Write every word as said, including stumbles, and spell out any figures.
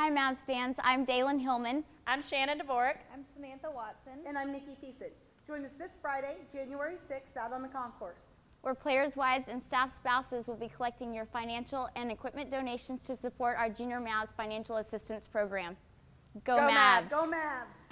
Hi Mavs fans, I'm Dalen Hillman. I'm Shannon Dvorak. I'm Samantha Watson. And I'm Nikki Thiessen. Join us this Friday, January sixth, out on the concourse, Where players' wives and staff spouses will be collecting your financial and equipment donations to support our Junior Mavs Financial Assistance Program. Go, Go Mavs! Go Mavs!